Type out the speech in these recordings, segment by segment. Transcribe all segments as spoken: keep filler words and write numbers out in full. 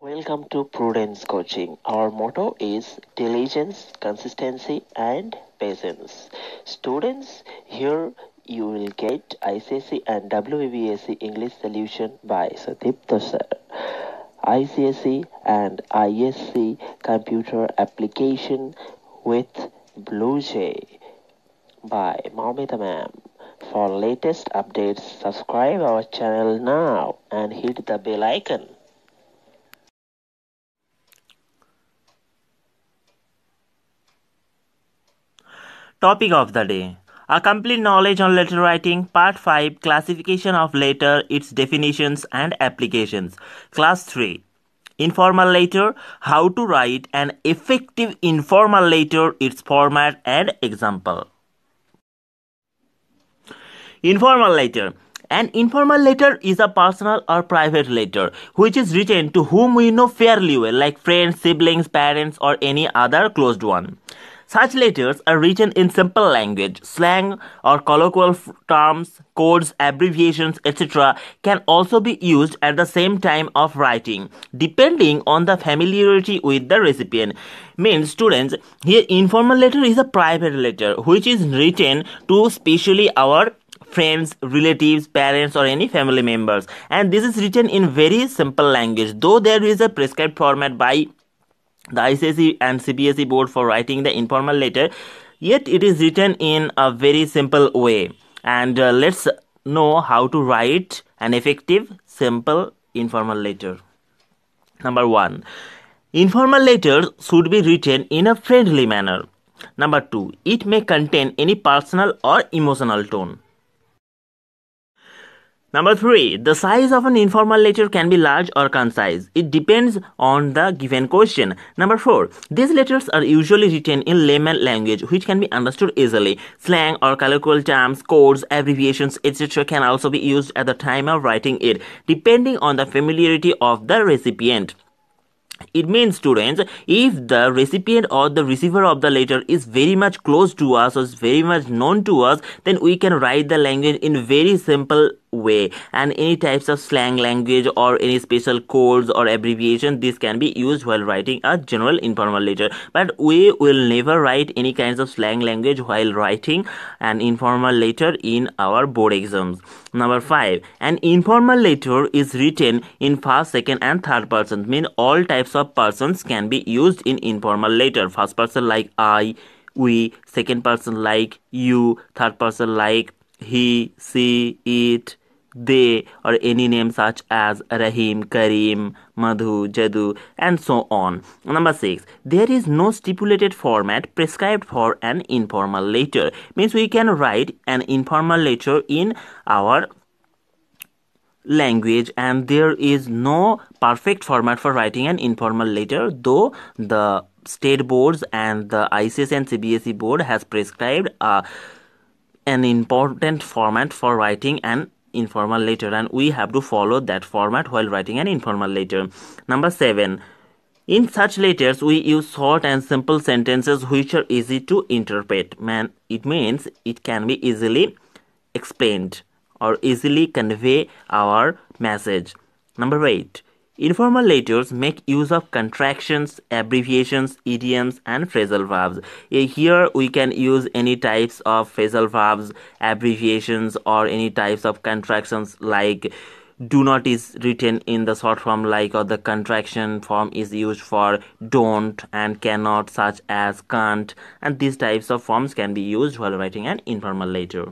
Welcome to Prudence Coaching. Our motto is diligence, consistency, and patience. Students, here you will get I C S E and W A B S C English solution by Sadipta sir. I C S E and I S C computer application with BlueJ by Maumita ma'am. For latest updates, subscribe our channel now and hit the bell icon. Topic of the day: A complete knowledge on letter writing, Part five, Classification of letter, its definitions and applications. Class three, Informal letter, how to write an effective informal letter, its format and example. Informal letter. An informal letter is a personal or private letter which is written to whom we know fairly well, like friends, siblings, parents, or any other closed one. Such letters are written in simple language. Slang or colloquial terms, codes, abbreviations, et cetera can also be used at the same time of writing, depending on the familiarity with the recipient. Means, students, here informal letter is a private letter which is written to especially our friends, relatives, parents, or any family members, and this is written in very simple language. Though there is a prescribed format by the I C S E and C B S E board for writing the informal letter, yet it is written in a very simple way. And uh, let's know how to write an effective, simple informal letter. Number one, informal letters should be written in a friendly manner. Number two, it may contain any personal or emotional tone. Number three, the size of an informal letter can be large or concise. It depends on the given question. Number four, these letters are usually written in layman language which can be understood easily. Slang or colloquial terms, codes, abbreviations, et cetera can also be used at the time of writing it, depending on the familiarity of the recipient. It means, students, if the recipient or the receiver of the letter is very much close to us or is very much known to us, then we can write the language in very simple way, and any types of slang language or any special codes or abbreviation, this can be used while writing a general informal letter. But we will never write any kinds of slang language while writing an informal letter in our board exams. Number five, an informal letter is written in first, second, and third person. Mean all types of persons can be used in informal letter. First person like I, we, second person like you, third person like he, she, it, they, or any name such as Rahim, Karim, Madhu, Jadu, and so on. Number six, there is no stipulated format prescribed for an informal letter. Means we can write an informal letter in our language, and there is no perfect format for writing an informal letter, though the state boards and the I C S and C B S E board has prescribed uh, an important format for writing an informal letter, and we have to follow that format while writing an informal letter. Number seven, in such letters we use short and simple sentences which are easy to interpret. Man, it means it can be easily explained or easily convey our message. Number eight, informal letters make use of contractions, abbreviations, idioms, and phrasal verbs. Here we can use any types of phrasal verbs, abbreviations, or any types of contractions, like do not is written in the short form like, or the contraction form is used for don't and cannot, such as can't, and these types of forms can be used while writing an informal letter.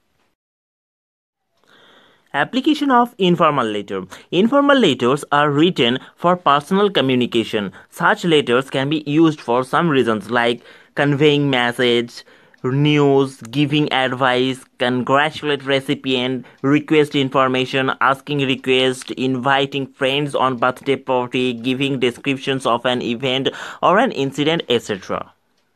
Application of informal letter. Informal letters are written for personal communication. Such letters can be used for some reasons like conveying message, news, giving advice, congratulate recipient, request information, asking request, inviting friends on birthday party, giving descriptions of an event or an incident, et cetera.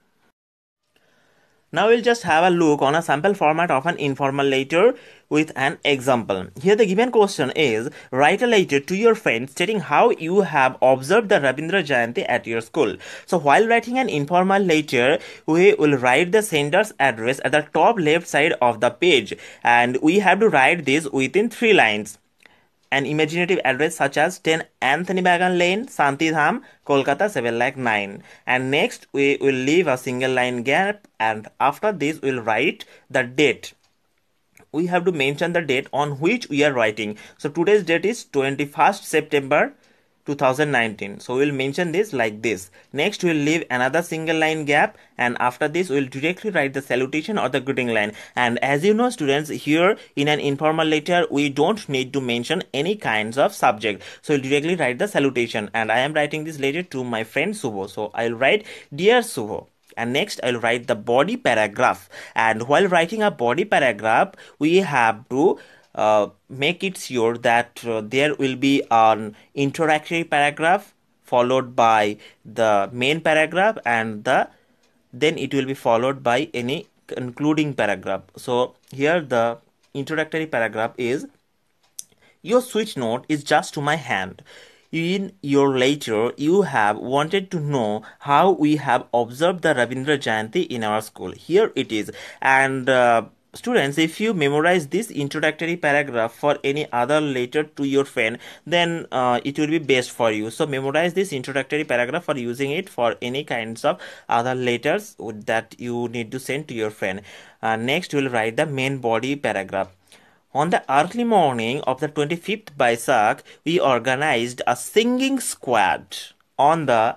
Now we'll just have a look on a sample format of an informal letter with an example. Here the given question is, write a letter to your friend stating how you have observed the Rabindra Jayanti at your school. So while writing an informal letter, we will write the sender's address at the top left side of the page, and we have to write this within three lines. an imaginative address such as ten Anthony Bagan Lane, Santidham, Kolkata seven lakh nine. And next we will leave a single line gap, and after this we will write the date. We have to mention the date on which we are writing. So today's date is twenty-first September two thousand nineteen. So we'll mention this like this. Next we'll leave another single line gap, and after this we'll directly write the salutation or the greeting line. And as you know students, here in an informal letter we don't need to mention any kinds of subject. So we'll directly write the salutation, and I am writing this letter to my friend Subho. So I'll write Dear Subho. And next I'll write the body paragraph, and while writing a body paragraph we have to uh, make it sure that uh, there will be an introductory paragraph followed by the main paragraph, and the then it will be followed by any concluding paragraph. So here the introductory paragraph is: your switch note is just to my hand. In your letter, you have wanted to know how we have observed the Rabindra Jayanti in our school. Here it is. And uh, students, if you memorize this introductory paragraph for any other letter to your friend, then uh, it will be best for you. So memorize this introductory paragraph for using it for any kinds of other letters that you need to send to your friend. Uh, next, we will write the main body paragraph. On the early morning of the twenty-fifth Baisakh, we organized a singing squad on the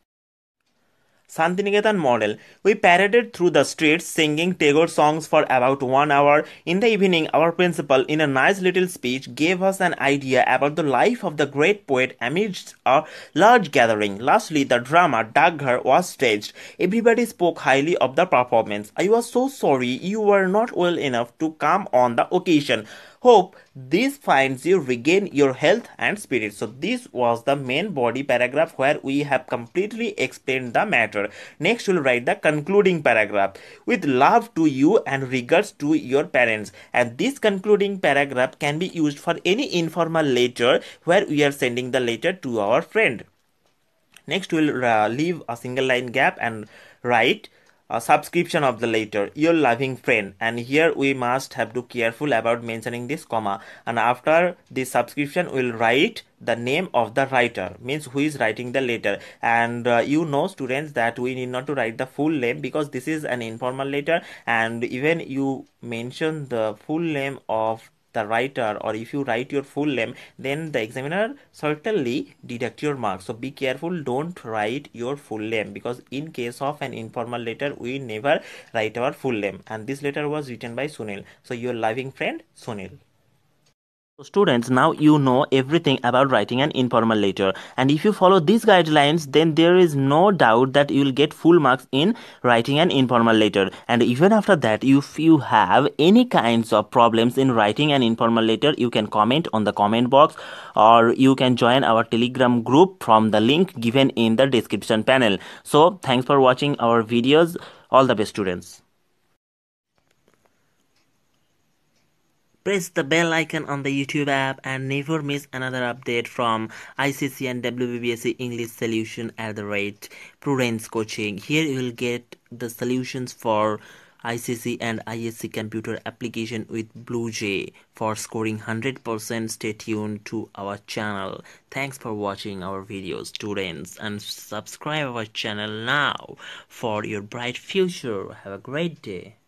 Santiniketan model. We paraded through the streets singing Tagore songs for about one hour. In the evening, our principal, in a nice little speech, gave us an idea about the life of the great poet amidst a large gathering. Lastly, the drama Dagghar was staged. Everybody spoke highly of the performance. I was so sorry you were not well enough to come on the occasion. Hope this finds you regain your health and spirit. So this was the main body paragraph where we have completely explained the matter. Next we'll write the concluding paragraph. With love to you and regards to your parents. And this concluding paragraph can be used for any informal letter where we are sending the letter to our friend. Next we'll uh, leave a single line gap and write a subscription of the letter, your loving friend. And here we must have to careful about mentioning this comma, and after this subscription we'll write the name of the writer, means who is writing the letter. And uh, you know students that we need not to write the full name because this is an informal letter, and even you mention the full name of the writer, or if you write your full name, then the examiner certainly deduct your marks. So be careful, don't write your full name, because in case of an informal letter we never write our full name. And this letter was written by Sunil. So your loving friend Sunil. So students, now you know everything about writing an informal letter, and if you follow these guidelines, then there is no doubt that you will get full marks in writing an informal letter. And even after that, if you have any kinds of problems in writing an informal letter, you can comment on the comment box, or you can join our Telegram group from the link given in the description panel. So thanks for watching our videos. All the best students. Press the bell icon on the YouTube app and never miss another update from I C C and W B B S C English solution at the rate Prudence Coaching. Here you will get the solutions for I C C and I S C computer application with BlueJ for scoring one hundred percent. Stay tuned to our channel. Thanks for watching our videos students, and subscribe our channel now for your bright future. Have a great day.